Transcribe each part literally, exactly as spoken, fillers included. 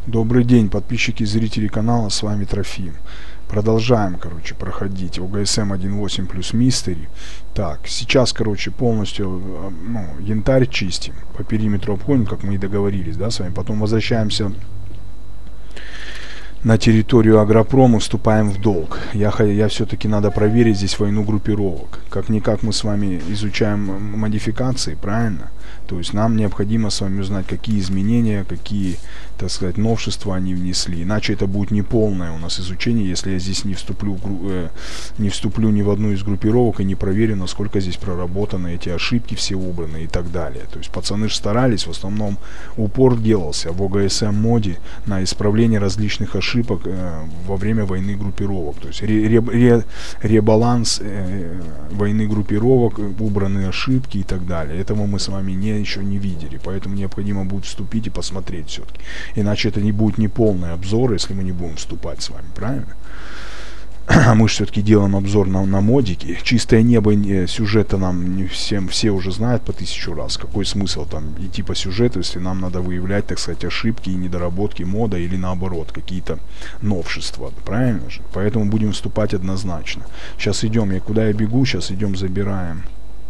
Добрый день, подписчики и зрители канала, с вами Трофим. Продолжаем, короче, проходить о гэ эс эм один точка восемь плюс Mystery. Так, сейчас, короче, полностью, ну, янтарь чистим, по периметру обходим, как мы и договорились, да, с вами. Потом возвращаемся на территорию Агропрома, вступаем в долг. Я, я все-таки надо проверить здесь войну группировок. Как-никак мы с вами изучаем модификации, правильно? То есть нам необходимо с вами узнать, какие изменения, какие, так сказать, новшества они внесли. Иначе это будет неполное у нас изучение, если я здесь не вступлю, в, э, не вступлю ни в одну из группировок и не проверю, насколько здесь проработаны эти ошибки, все убраны и так далее. То есть пацаны же старались, в основном упор делался в о гэ эс эм моде на исправление различных ошибок э, во время войны группировок. То есть ре, ре, ре, ребаланс э, войны группировок, убраны ошибки и так далее. Этого мы с вами не еще не видели, поэтому необходимо будет вступить и посмотреть все-таки. Иначе это не будет не полный обзор, если мы не будем вступать с вами, правильно? Мы же все-таки делаем обзор на, на модики. Чистое небо не, сюжета нам не всем, все уже знают по тысячу раз. Какой смысл там идти по сюжету, если нам надо выявлять, так сказать, ошибки и недоработки мода или наоборот, какие-то новшества, правильно же? Поэтому будем вступать однозначно. Сейчас идем, я куда я бегу, сейчас идем забираем.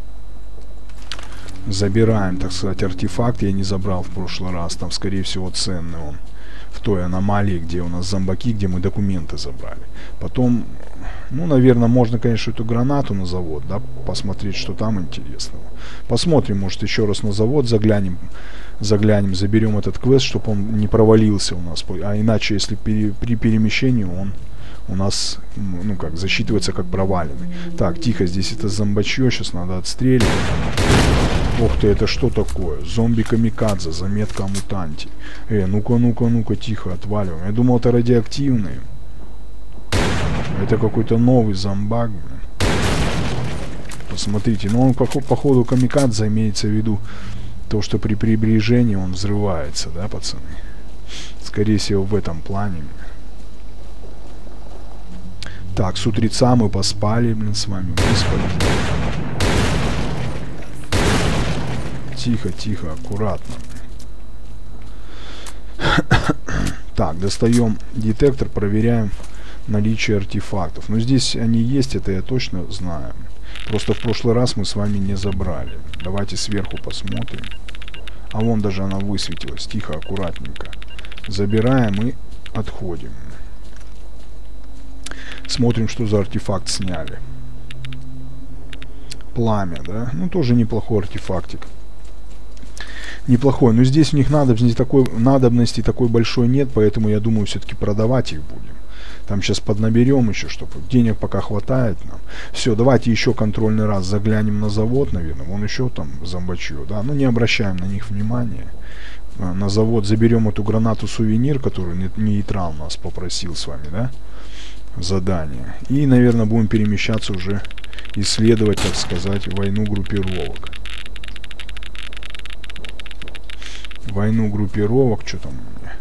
Забираем, так сказать, артефакт. Я не забрал в прошлый раз. Там, скорее всего, ценный он. В той аномалии, где у нас зомбаки, где мы документы забрали. Потом, ну, наверное, можно, конечно, эту гранату на завод, да, посмотреть, что там интересного. Посмотрим, может, еще раз на завод заглянем. Заглянем, заберем этот квест, чтобы он не провалился у нас. А иначе, если пере, при перемещении он у нас, ну как, засчитывается как проваленный. Так, тихо, здесь это зомбачье, сейчас надо отстреливать. Ох ты, это что такое? Зомби-камикадзе, заметка о мутанте. Э, ну-ка, ну-ка, ну-ка, тихо, отваливаем. Я думал, это радиоактивные. Это какой-то новый зомбак, блин. Посмотрите, ну он, по, по ходу камикадзе имеется в виду то, что при приближении он взрывается, да, пацаны? Скорее всего, в этом плане. Так, с утреца мы поспали, блин, с вами. Господи. Тихо, тихо, аккуратно. Так, достаем детектор, проверяем наличие артефактов. Но здесь они есть, это я точно знаю. Просто в прошлый раз мы с вами не забрали. Давайте сверху посмотрим. А вон даже она высветилась. Тихо, аккуратненько. Забираем и отходим. Смотрим, что за артефакт сняли. Пламя, да? Ну, тоже неплохой артефактик. Неплохой, но здесь у них надобности такой, надобности такой большой нет, поэтому я думаю, все-таки продавать их будем. Там сейчас поднаберем еще, чтобы денег пока хватает нам. Все, давайте еще контрольный раз заглянем на завод, наверное. Вон еще там зомбачье, да. Ну, не обращаем на них внимания. На завод заберем эту гранату-сувенир, которую нейтрал нас попросил с вами, да. Задание. И, наверное, будем перемещаться уже, исследовать, так сказать, войну группировок. Войну группировок, что там у меня?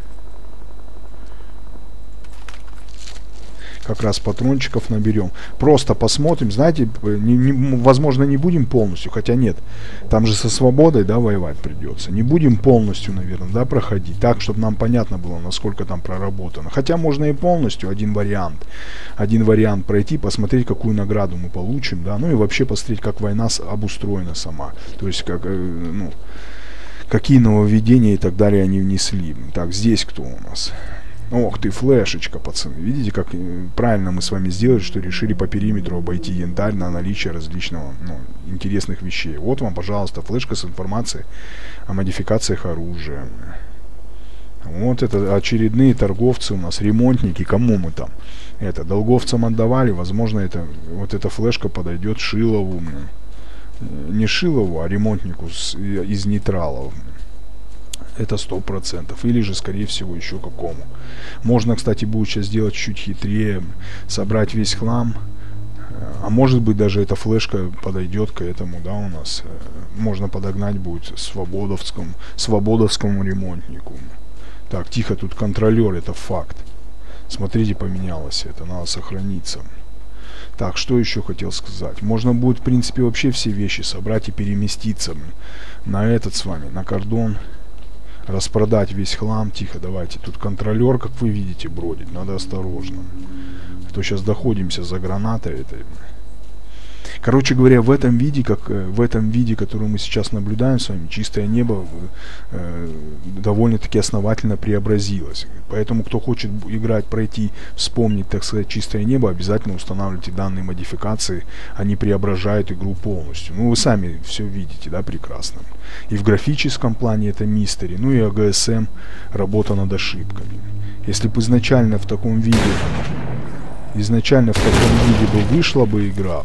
Как раз патрончиков наберем. Просто посмотрим, знаете, не, не, возможно, не будем полностью, хотя нет. Там же со свободой, да, воевать придется. Не будем полностью, наверное, да, проходить. Так, чтобы нам понятно было, насколько там проработано. Хотя можно и полностью, один вариант. Один вариант пройти, посмотреть, какую награду мы получим, да. Ну и вообще посмотреть, как война обустроена сама. То есть, как, э, ну... какие нововведения и так далее они внесли. Так, здесь кто у нас? Ох ты, флешечка, пацаны. Видите, как правильно мы с вами сделали, что решили по периметру обойти янтарь на наличие различного, ну, интересных вещей. Вот вам, пожалуйста, флешка с информацией о модификациях оружия. Вот это очередные торговцы у нас, ремонтники. Кому мы там? Это, долговцам отдавали. Возможно, это, вот эта флешка подойдет Шилову. Не Шилову, а ремонтнику с, из нейтралов. Это сто процентов. Или же, скорее всего, еще какому. Можно, кстати, будет сейчас сделать чуть хитрее. Собрать весь хлам. А может быть, даже эта флешка подойдет к этому, да, у нас. Можно подогнать будет свободовскому, свободовскому ремонтнику. Так, тихо, тут контролер, это факт. Смотрите, поменялось это. Надо сохраниться. Так, что еще хотел сказать? Можно будет, в принципе, вообще все вещи собрать и переместиться на этот с вами, на кордон распродать весь хлам. Тихо, давайте. Тут контролер, как вы видите, бродит. Надо осторожно. А то сейчас доходимся за гранатой этой. Короче говоря, в этом виде, как в этом виде, который мы сейчас наблюдаем с вами, чистое небо э, довольно-таки основательно преобразилось. Поэтому, кто хочет играть, пройти, вспомнить, так сказать, чистое небо, обязательно устанавливайте данные модификации. Они преображают игру полностью. Ну, вы сами все видите, да, прекрасно. И в графическом плане это мистери, ну и эй джи эс эм, работа над ошибками. Если бы изначально в таком виде, изначально в таком виде бы вышла бы игра,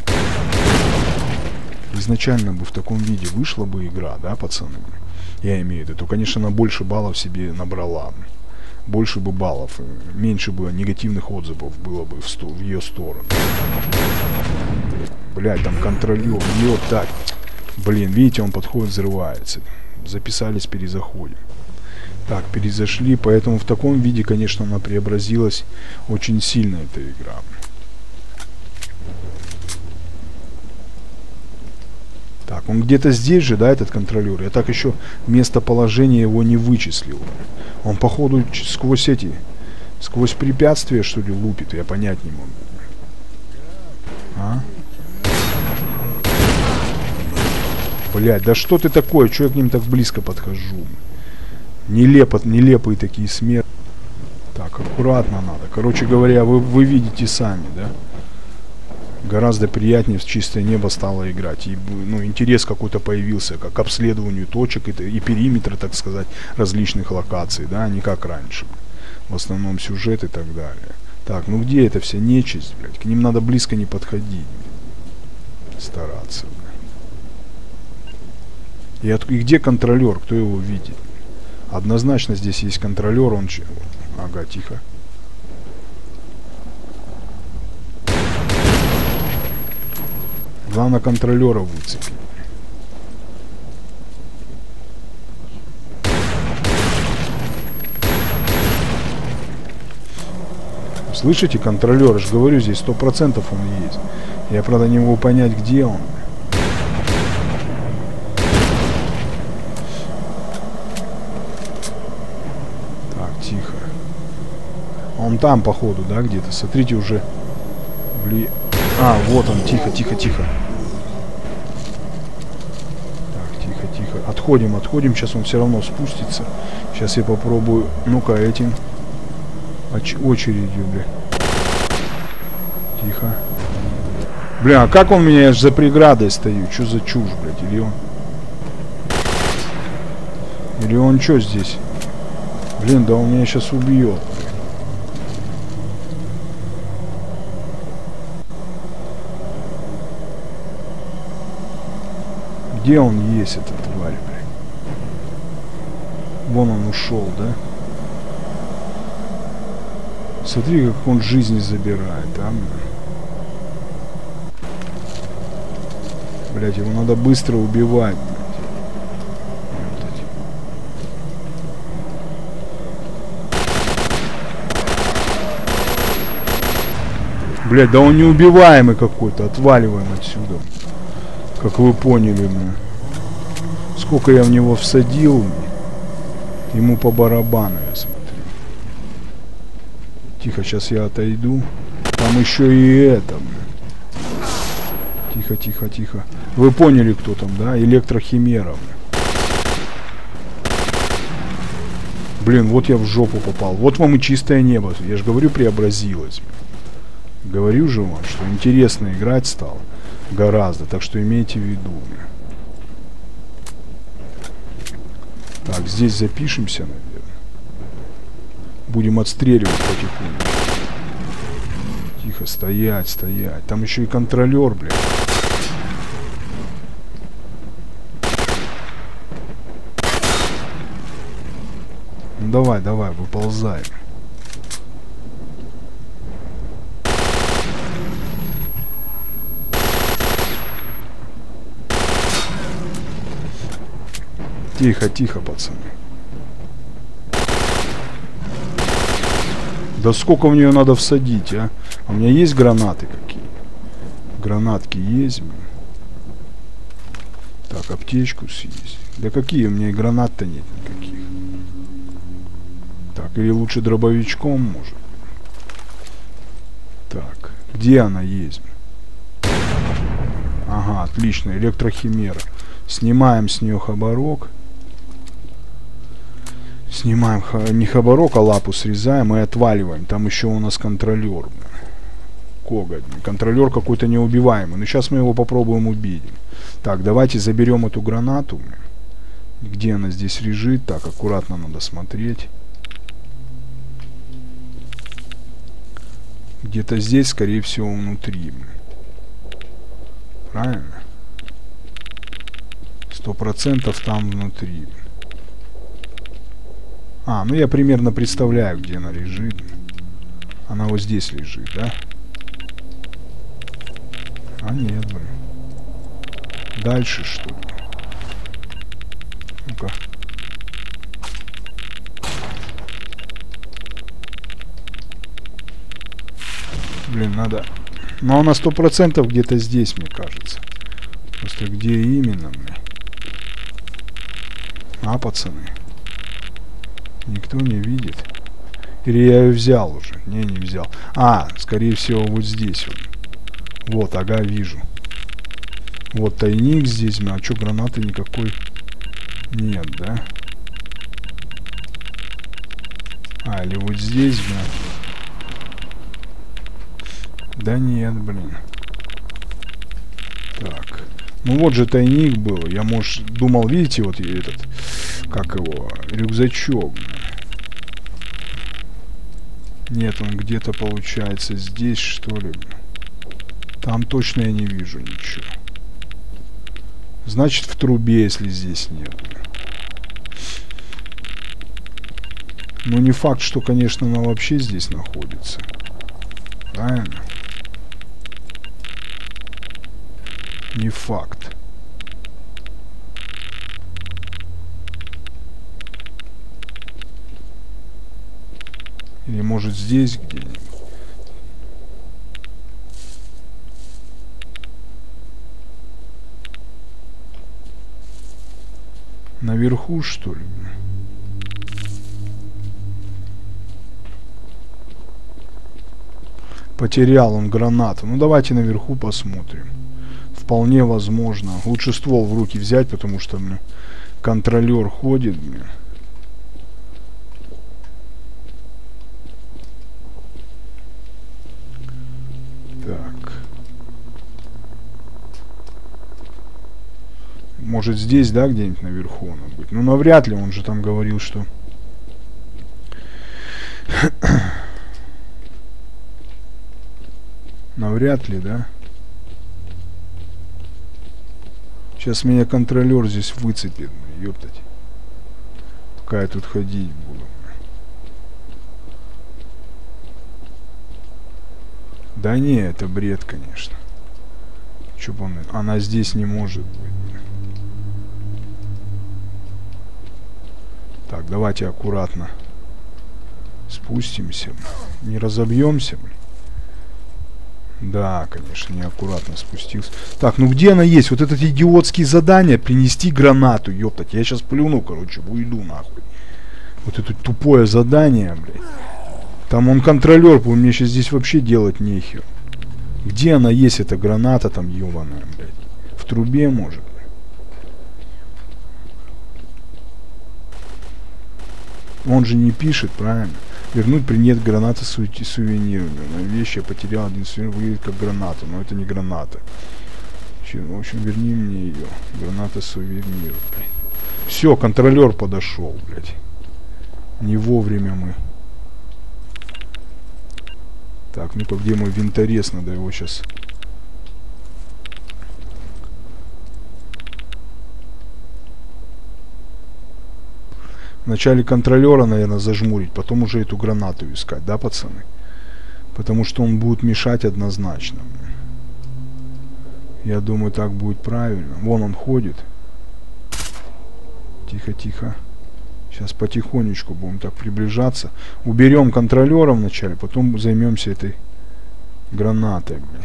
изначально бы в таком виде вышла бы игра, да, пацаны, я имею в виду, то, конечно, она больше баллов себе набрала, больше бы баллов, меньше бы негативных отзывов было бы в, сто, в ее сторону. Блять, там контролер, ее так, блин, видите, он подходит, взрывается. Записались, перезаходим. Так, перезашли, поэтому в таком виде, конечно, она преобразилась очень сильно, эта игра. Так, он где-то здесь же, да, этот контролер. Я так еще местоположение его не вычислил. Он, походу, сквозь эти, сквозь препятствия, что ли, лупит. Я понять не могу. А? Блядь, да что ты такое? Чё я к ним так близко подхожу? Нелепо, нелепые такие смерти. Так, аккуратно надо. Короче говоря, вы, вы видите сами, да? Гораздо приятнее в чистое небо стало играть. И, ну, интерес какой-то появился, как к обследованию точек и, и периметра, так сказать, различных локаций, да, не как раньше. В основном сюжет и так далее. Так, ну где эта вся нечисть, блядь? К ним надо близко не подходить. Стараться, блядь. И, от, и где контролер? Кто его видит? Однозначно здесь есть контролер, он... Ага, тихо. Главное контролера выцепить. Слышите, контролер, я же говорю, здесь сто процентов он есть. Я, правда, не могу понять, где он. Так, тихо. Он там, походу, да, где-то. Смотрите, уже... Бли... А, вот он, тихо, тихо, тихо. Так, тихо, тихо. Отходим, отходим. Сейчас он все равно спустится. Сейчас я попробую. Ну-ка, этим. Оч очередью, бля. Тихо. Бля, а как он меня? Я же за преградой стою. Что за чушь, блядь? Или он... Или он что здесь? Блин, да он меня сейчас убьет. Где он есть, этот тварь, блядь? Вон он ушел, да? Смотри, как он жизни забирает, а? Блядь, его надо быстро убивать, блядь. Блядь, да он неубиваемый какой-то. Отваливаем отсюда. Как вы поняли, мне. Сколько я в него всадил, ему по барабану, я смотрю. Тихо, сейчас я отойду. Там еще и это, бля. Тихо, тихо, тихо. Вы поняли, кто там, да? Электрохимера, бля. Блин, вот я в жопу попал. Вот вам и чистое небо. Я же говорю, преобразилось. Бля. Говорю же вам, что интересно играть стало. Гораздо, так что имейте в виду. Так, здесь запишемся, наверное. Будем отстреливать потихоньку. Тихо, стоять, стоять. Там еще и контролер, блядь. Ну давай, давай, выползаем. Тихо, тихо, пацаны. Да сколько в нее надо всадить, а? А у меня есть гранаты какие? Гранатки есть, блин. Так, аптечку съесть. Да какие? У меня и гранат-то нет никаких. Так, или лучше дробовичком, может. Так, где она есть? Ага, отлично, электрохимера. Снимаем с нее хабарок. Снимаем ха не хабарок, а лапу срезаем и отваливаем. Там еще у нас контролер. Коготь. Контролер какой-то неубиваемый. Но сейчас мы его попробуем убить. Так, давайте заберем эту гранату. Где она здесь лежит? Так, аккуратно надо смотреть. Где-то здесь, скорее всего, внутри. Правильно? Сто процентов там внутри. А, ну я примерно представляю, где она лежит. Она вот здесь лежит, да? А нет, блин. Дальше что ли? Ну-ка. Блин, надо... Но она сто процентов где-то здесь, мне кажется. Просто где именно, блин? А, пацаны? Никто не видит. Или я ее взял уже? Не, не взял. А, скорее всего, вот здесь вот. Вот, ага, вижу. Вот тайник здесь. А что, гранаты никакой нет, да? А, или вот здесь, блин. Да нет, блин. Так. Ну вот же тайник был. Я, может, думал, видите, вот этот, как его, рюкзачок. Нет, он где-то получается здесь, что ли. Там точно я не вижу ничего. Значит, в трубе, если здесь нет. Ну, не факт, что, конечно, она вообще здесь находится. Правильно? Не факт. Или может здесь где-нибудь. Наверху, что ли? Потерял он гранату. Ну давайте наверху посмотрим. Вполне возможно. Лучше ствол в руки взять, потому что мне контролер ходит. Мне. Так. Может здесь, да, где-нибудь наверху он будет. Ну навряд ли, он же там говорил, что... Навряд ли, да? Сейчас меня контролер здесь выцепит, ёптать. Пока я тут ходить буду. Да не, это бред, конечно. Чё бы он... Она здесь не может быть. Так, давайте аккуратно спустимся. Не разобьемся, блин. Да, конечно, неаккуратно спустился. Так, ну где она есть? Вот этот идиотские задания. Принести гранату, ёптать. Я сейчас плюну, короче, уйду нахуй. Вот это тупое задание, блядь. Там он контролер, по мне сейчас здесь вообще делать нехер. Где она есть, эта граната там ёбаная, блядь? В трубе, может? Он же не пишет, правильно? Вернуть предмет граната су сувенир. Вещь я потерял, один сувенир выглядит как граната, но это не граната. В общем, верни мне ее. Граната сувенир. Все, контролер подошел, блядь. Не вовремя мы. Так, ну-ка, где мой винторез? Надо его сейчас... Вначале контролера, наверное, зажмурить, потом уже эту гранату искать, да, пацаны? Потому что он будет мешать однозначно. Я думаю, так будет правильно. Вон он ходит. Тихо, тихо. Сейчас потихонечку будем так приближаться. Уберем контролера вначале, потом займемся этой гранатой, блин.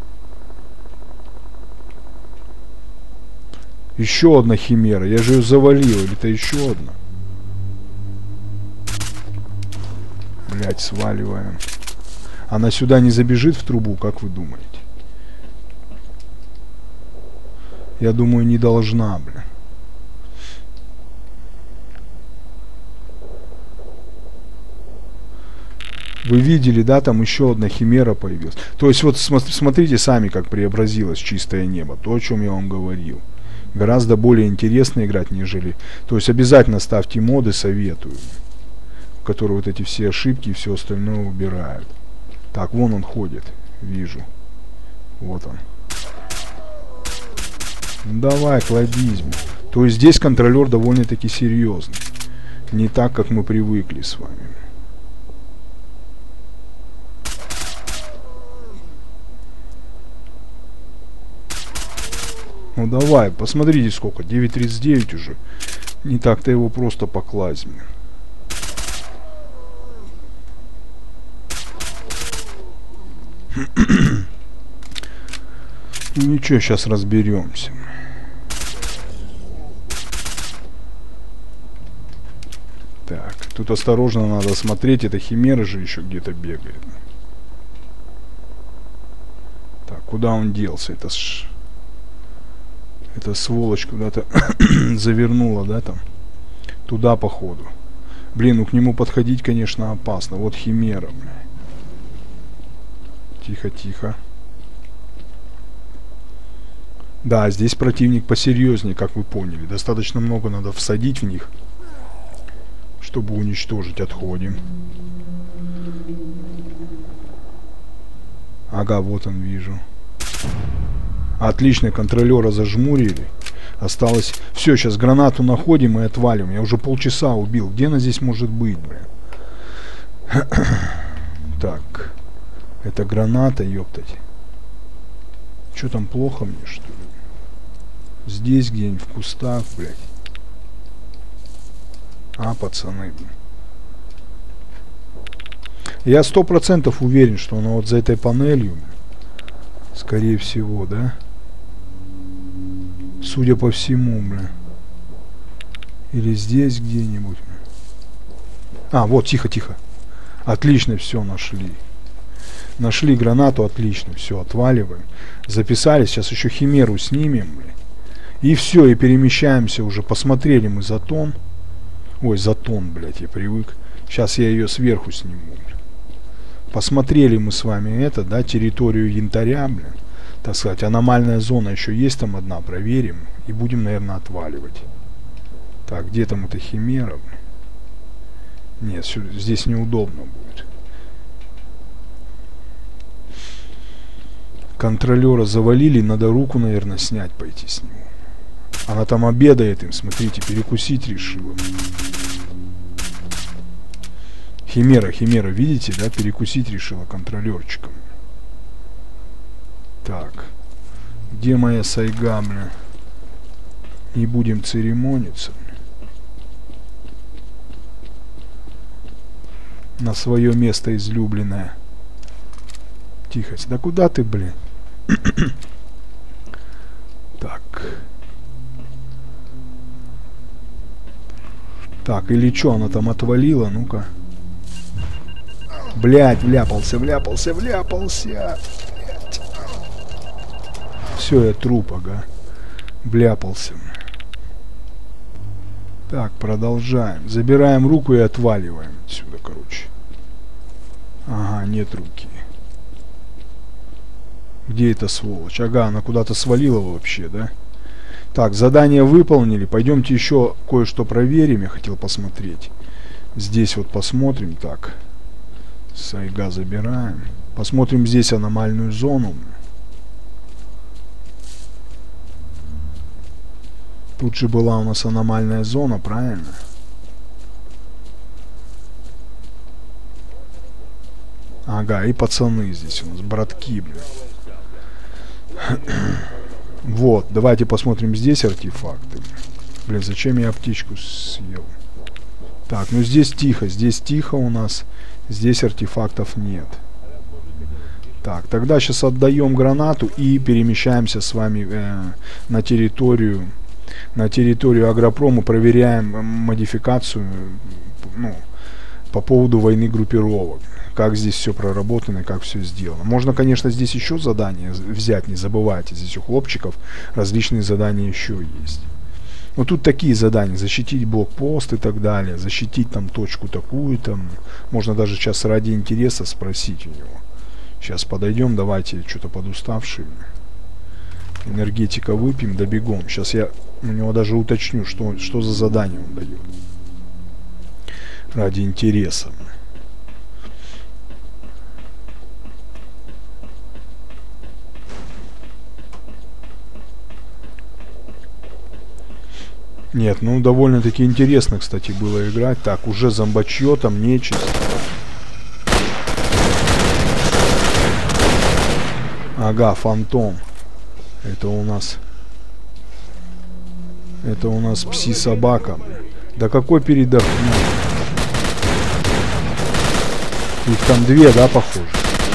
Еще одна химера. Я же ее завалил. Или это еще одна? блядь, сваливаем. Она сюда не забежит в трубу, как вы думаете? Я думаю, не должна, бля. Вы видели, да, там еще одна химера появилась. То есть вот смотрите сами, как преобразилось чистое небо. То, о чем я вам говорил. Гораздо более интересно играть, нежели... То есть обязательно ставьте моды, советую. Которые вот эти все ошибки и все остальное убирают. Так, вон он ходит. Вижу. Вот он. Давай, кладись. То есть здесь контролер довольно-таки серьезный. Не так, как мы привыкли с вами. Ну давай, посмотрите сколько. девять тридцать девять уже. Не так-то его просто покласть. Ну ничего, сейчас разберемся. Так, тут осторожно надо смотреть. Это химера же еще где-то бегает. Так, куда он делся? Это ж... Эта сволочь куда-то завернула, да, там? Туда, походу. Блин, ну к нему подходить, конечно, опасно. Вот химера, бля. Тихо, тихо. Да, здесь противник посерьезнее, как вы поняли. Достаточно много надо всадить в них, чтобы уничтожить. Отходим. Ага, вот он, вижу. Отлично, контролера зажмурили. Осталось... Все, сейчас гранату находим и отвалим. Я уже полчаса убил. Где она здесь может быть, бля? Так. Это граната, ёптать. Что там, плохо мне, что ли? Здесь где-нибудь в кустах, блядь. А, пацаны. Я сто процентов уверен, что она вот за этой панелью. Скорее всего, да? Судя по всему, бля. Или здесь где-нибудь. А, вот, тихо, тихо. Отлично, все нашли. Нашли гранату, отлично. Все, отваливаем. Записали, сейчас еще химеру снимем, бля. И все, и перемещаемся уже. Посмотрели мы затон. Ой, затон, блядь, я привык. Сейчас я ее сверху сниму, бля. Посмотрели мы с вами это, да, территорию янтаря, бля. Так сказать, аномальная зона еще есть там одна, проверим. И будем, наверное, отваливать. Так, где там эта химера, бля? Нет, сюда, здесь неудобно будет. Контролера завалили, надо руку, наверное, снять, пойти с него. Она там обедает им, смотрите, перекусить решила. Химера, химера, видите, да, перекусить решила контролерчиком. Так, где моя сайга, бля? Не будем церемониться. На свое место излюбленное. Тихо, да куда ты, блин? Так. Так, или что, она там отвалила, ну-ка. Блять, вляпался, вляпался, вляпался. Все, я труп, ага. Вляпался. Так, продолжаем. Забираем руку и отваливаем отсюда, короче. Ага, нет руки. Где эта сволочь? Ага, она куда-то свалила вообще, да? Так, задание выполнили. Пойдемте еще кое-что проверим. Я хотел посмотреть. Здесь вот посмотрим. Так. Сайга забираем. Посмотрим здесь аномальную зону. Тут же была у нас аномальная зона, правильно? Ага, и пацаны здесь у нас, братки, блин. Вот, давайте посмотрим здесь артефакты. Блин, зачем я птичку съел? Так, ну здесь тихо, здесь тихо у нас. Здесь артефактов нет. Так, тогда сейчас отдаем гранату и перемещаемся с вами э, на территорию на территорию агропрома, проверяем модификацию, ну, по поводу войны группировок. Как здесь все проработано, как все сделано. Можно, конечно, здесь еще задания взять, не забывайте. Здесь у хлопчиков различные задания еще есть. Но тут такие задания. Защитить блокпост и так далее. Защитить там точку такую там. Можно даже сейчас ради интереса спросить у него. Сейчас подойдем, давайте, что-то подуставшие. Энергетика выпьем, да бегом. Сейчас я у него даже уточню, что, что за задание он дает. Ради интереса. Нет, ну довольно-таки интересно, кстати, было играть. Так, уже зомбачье, там нечисть. Ага, фантом. Это у нас... Это у нас пси-собака. Да какой передохнул? Их там две, да, похоже?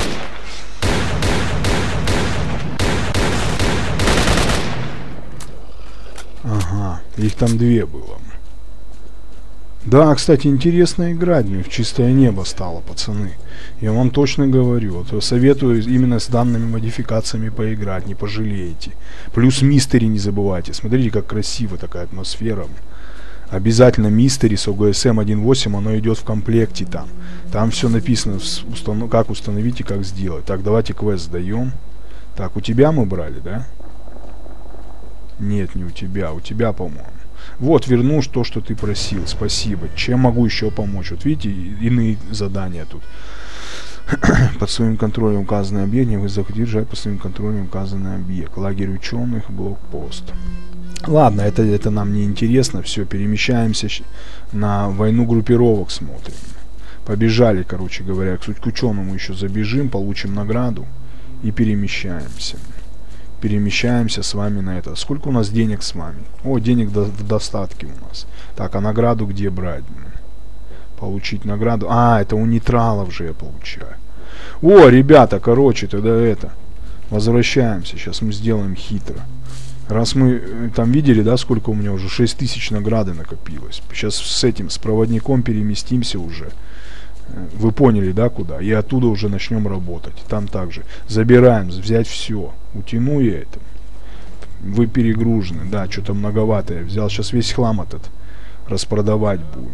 Ага, их там две было. Да, кстати, интересно играть. Мне в чистое небо стало, пацаны. Я вам точно говорю. Вот, советую именно с данными модификациями поиграть. Не пожалеете. Плюс мистери не забывайте. Смотрите, как красиво такая атмосфера. Обязательно мистери с о гэ эс эм один точка восемь. Оно идет в комплекте там. Там все написано, установ... как установить и как сделать. Так, давайте квест сдаем. Так, у тебя мы брали, да? Нет, не у тебя. У тебя, по-моему. Вот, верну то, что ты просил. Спасибо. Чем могу еще помочь? Вот видите, иные задания тут. Под своим контролем указанный объект. Вы захотите держать под своим контролем указанный объект. Лагерь ученых, блокпост. Ладно, это, это нам не интересно. Все, перемещаемся на войну группировок, смотрим. Побежали, короче говоря. К ученому еще забежим, получим награду и перемещаемся. Перемещаемся с вами на это. Сколько у нас денег с вами? О, денег до, в достатке у нас. Так, а награду где брать? Получить награду. А, это у нейтралов же я получаю. О, ребята, короче, тогда это. Возвращаемся. Сейчас мы сделаем хитро. Раз мы там видели, да, сколько у меня уже? шесть тысяч награды накопилось. Сейчас с этим, с проводником переместимся уже. Вы поняли, да, куда? И оттуда уже начнем работать. Там также. Забираем, взять все. Утяну я это. Вы перегружены. Да, что-то многовато я взял. Сейчас весь хлам этот распродавать будем.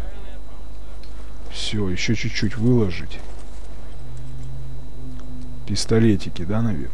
Все, еще чуть-чуть выложить. Пистолетики, да, наверное?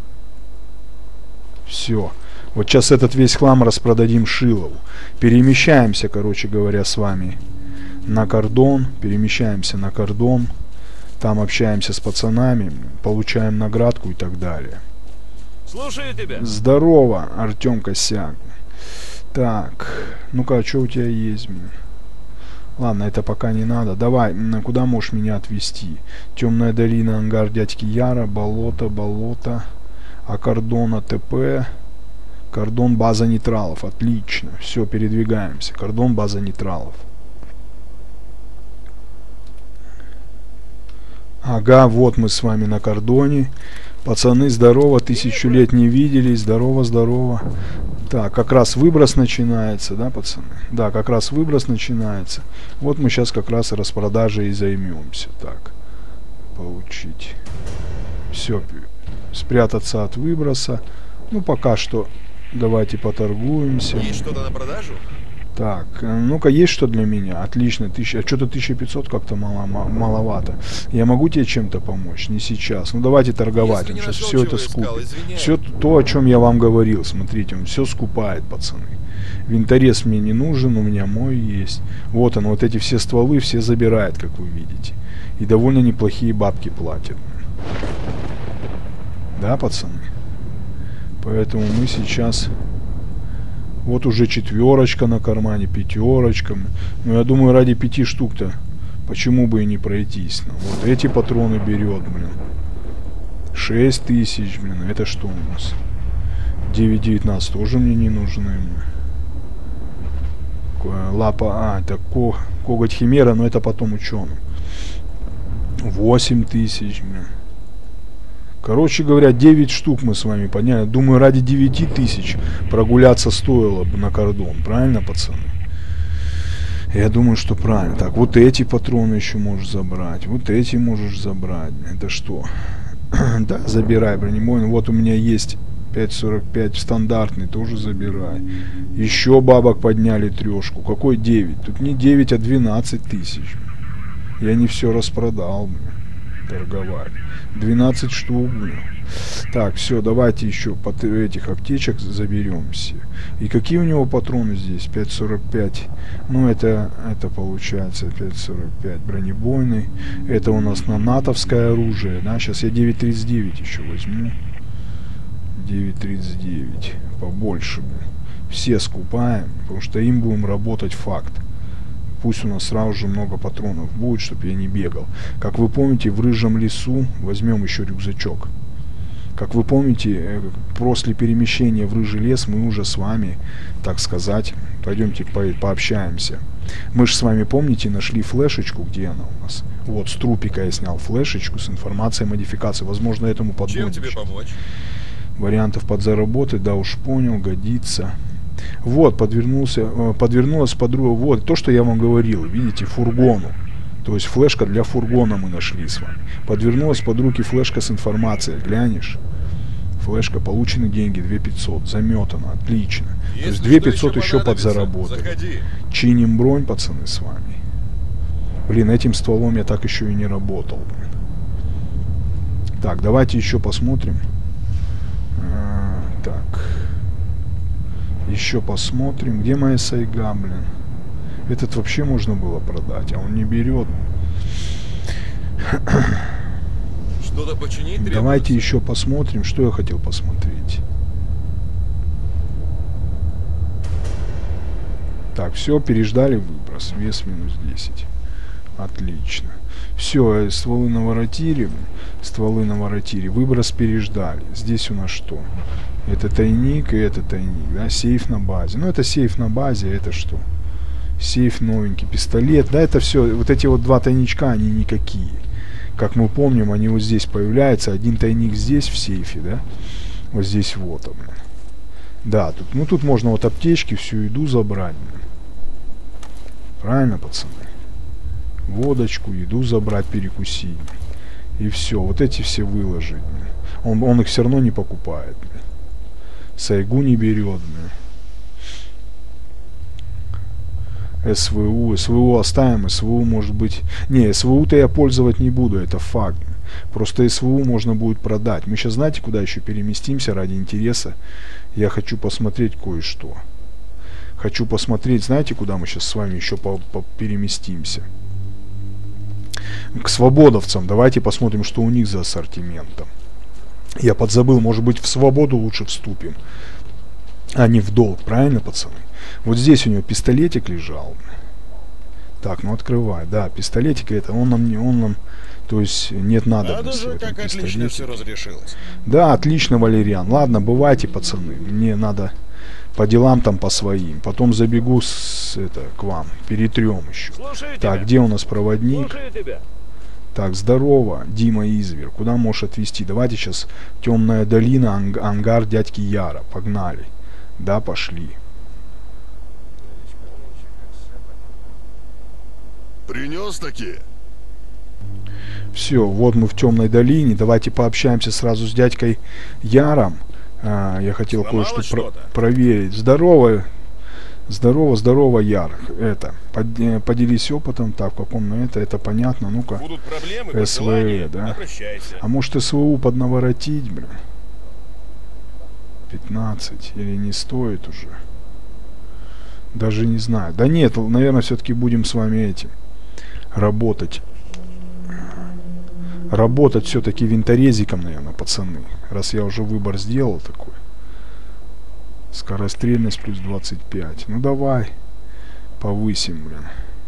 Все. Вот сейчас этот весь хлам распродадим Шилову. Перемещаемся, короче говоря, с вами на кордон, перемещаемся на кордон, там общаемся с пацанами, получаем наградку и так далее. Слушаю тебя. Здорово, Артем Косяк. Так, ну-ка, а что у тебя есть? Ладно, это пока не надо. Давай, куда можешь меня отвезти? Темная долина, ангар дядьки Яра, болото, болото, а кордона ТП, кордон база нейтралов. Отлично, все, передвигаемся. Кордон база нейтралов. Ага, вот мы с вами на кордоне. Пацаны, здорово, тысячу лет не виделись. Здорово, здорово. Так, как раз выброс начинается, да, пацаны? Да, как раз выброс начинается. Вот мы сейчас как раз распродажей и займемся. Так, получить. Все, спрятаться от выброса. Ну, пока что давайте поторгуемся. Есть что-то на продажу? Так, ну-ка, есть что для меня? Отлично, тысяча, а что-то тысяча пятьсот как-то мало, маловато. Я могу тебе чем-то помочь? Не сейчас. Ну, давайте торговать. Он сейчас все это скупит. Все то, о чем я вам говорил. Смотрите, он все скупает, пацаны. Винторез мне не нужен, у меня мой есть. Вот он, вот эти все стволы все забирает, как вы видите. И довольно неплохие бабки платят. Да, пацаны? Поэтому мы сейчас... Вот уже четверочка на кармане, пятерочка. Ну, я думаю, ради пяти штук-то почему бы и не пройтись. Ну, вот эти патроны берет, блин. шесть тысяч, блин. Это что у нас? девять девятнадцать тоже мне не нужны. Лапа, а, это ко, коготь химера, но это потом ученый. восемь тысяч, блин. Короче говоря, девять штук мы с вами подняли. Думаю, ради девяти тысяч прогуляться стоило бы на кордон. Правильно, пацаны? Я думаю, что правильно. Так, вот эти патроны еще можешь забрать. Вот эти можешь забрать. Это что? Да, забирай бронебойный. Вот у меня есть пять сорок пять стандартный, тоже забирай. Еще бабок подняли трешку. Какой девять? Тут не девять, а двенадцать тысяч. Я не все распродал, блин, торговать. двенадцать штук, блин. Так, все, давайте еще под этих аптечек заберем все. И какие у него патроны здесь? пять сорок пять. Ну, это, это получается пять сорок пять бронебойный. Это у нас на натовское оружие, да? Сейчас я девять тридцать девять еще возьму. девять тридцать девять. Побольше, блин. Все скупаем, потому что им будем работать факт. Пусть у нас сразу же много патронов будет, чтобы я не бегал. Как вы помните, в рыжем лесу возьмем еще рюкзачок. Как вы помните, после перемещения в рыжий лес мы уже с вами, так сказать, пойдемте по пообщаемся. Мы же с вами, помните, нашли флешечку, где она у нас? Вот, с трупика я снял флешечку с информацией модификации. Возможно, этому подгоним. Чем тебе помочь? Вариантов подзаработать, да уж понял, годится. Вот, подвернулся, подвернулась подруга, вот, то, что я вам говорил, видите, фургону. То есть флешка для фургона мы нашли с вами. Подвернулась под руки флешка с информацией, глянешь. Флешка, получены деньги, две тысячи пятьсот, заметано, отлично. Если то есть две тысячи пятьсот еще, еще подзаработали. Чиним бронь, пацаны, с вами. Блин, этим стволом я так еще и не работал. Блин. Так, давайте еще посмотрим. А, так. Еще посмотрим. Где моя сайга, блин? Этот вообще можно было продать, а он не берет. Что-то починить требуется? Давайте еще посмотрим, что я хотел посмотреть. Так, все, переждали выброс. Вес минус десять. Отлично. Все, стволы наворотили. Стволы наворотили. Выброс переждали. Здесь у нас что? Это тайник и это тайник, да? Сейф на базе. Ну, это сейф на базе, это что? Сейф новенький, пистолет. Да, это все, вот эти вот два тайничка, они никакие. Как мы помним, они вот здесь появляются. Один тайник здесь в сейфе, да? Вот здесь вот он. Да, тут, ну тут можно вот аптечки, всю еду забрать. Правильно, пацаны? Водочку, еду забрать, перекусить. И все, вот эти все выложить. Он, он их все равно не покупает. Сайгу не берет. СВУ. СВУ оставим. СВУ может быть... Не, СВУ-то я пользовать не буду, это факт. Просто СВУ можно будет продать. Мы сейчас, знаете, куда еще переместимся ради интереса? Я хочу посмотреть кое-что. Хочу посмотреть, знаете, куда мы сейчас с вами еще по по переместимся? К свободовцам. Давайте посмотрим, что у них за ассортиментом. Я подзабыл, может быть, в свободу лучше вступим, а не в долг, правильно, пацаны? Вот здесь у него пистолетик лежал. Так, ну открывай. Да, пистолетик это, он нам не, он нам, то есть нет надобности. Надо же, как отлично все разрешилось. Да, отлично, Валериан. Ладно, бывайте, пацаны. Мне надо по делам там по своим. Потом забегу с, это, к вам. Перетрем еще. Слушаю так, тебя. Где у нас проводник? Тебя. Так, здорово, Дима Извер. Куда можешь отвезти? Давайте сейчас темная долина, анг ангар дядьки Яра. Погнали. Да, пошли. Принес такие? Все, вот мы в темной долине. Давайте пообщаемся сразу с дядькой Яром. А, я хотел кое-что про проверить. Здорово, здорово, здорово, Яр. Это, под поделись опытом. Так, в каком на это, это понятно. Ну-ка, СВ, да? Обращайся. А может СВУ поднаворотить, блин? пятнадцать. Или не стоит уже? Даже не знаю. Да нет, наверное, все-таки будем с вами этим работать. Работать все-таки винторезиком, наверное, пацаны. Раз я уже выбор сделал такой. Скорострельность плюс двадцать пять. Ну давай. Повысим, блин.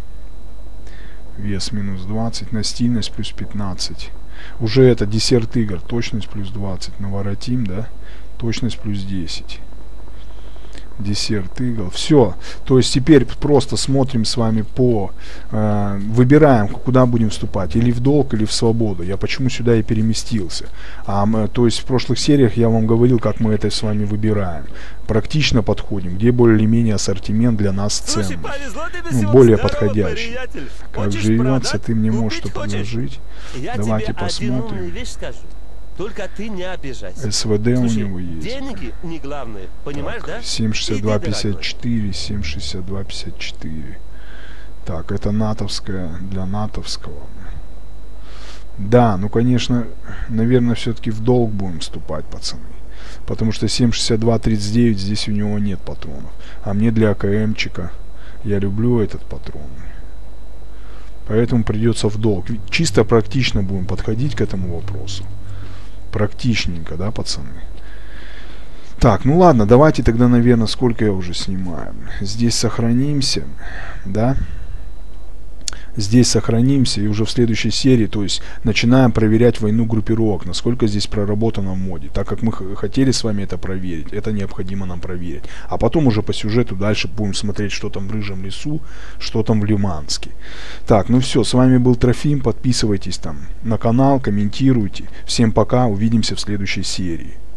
Вес минус двадцать. Настильность плюс пятнадцать. Уже это десерт игр. Точность плюс двадцать. Наворотим, да? Точность плюс десять. Десерт игл. Все. То есть теперь просто смотрим с вами по... Э, выбираем, куда будем вступать. Или в долг, или в свободу. Я почему сюда и переместился. А, мы, то есть в прошлых сериях я вам говорил, как мы это с вами выбираем. Практично подходим, где более-менее ассортимент для нас ценный. Ну, более подходящий. Как Хочешь живется, продать? ты мне Купить можешь что хочешь? предложить. Я Давайте тебе один умную посмотрим. вещь скажу. Только ты не обижайся. СВД Слушай, у него есть. деньги не главное, понимаешь, да? семь шестьдесят два Иди, пятьдесят дорогой. четыре, семь шестьдесят два пятьдесят четыре. Так, это натовская для натовского. Да, ну конечно, наверное, все-таки в долг будем вступать, пацаны. Потому что семь шестьдесят два тридцать девять здесь у него нет патронов. А мне для АКМчика, я люблю этот патрон. Поэтому придется в долг. Чисто практично будем подходить к этому вопросу. Практичненько, да, пацаны? Так, ну ладно, давайте тогда, наверное, сколько я уже снимаю. Здесь сохранимся, да? Здесь сохранимся и уже в следующей серии, то есть начинаем проверять войну группировок, насколько здесь проработано в моде. Так как мы хотели с вами это проверить, это необходимо нам проверить. А потом уже по сюжету дальше будем смотреть, что там в Рыжем лесу, что там в Лиманске. Так, ну все, с вами был Трофим, подписывайтесь там на канал, комментируйте. Всем пока, увидимся в следующей серии.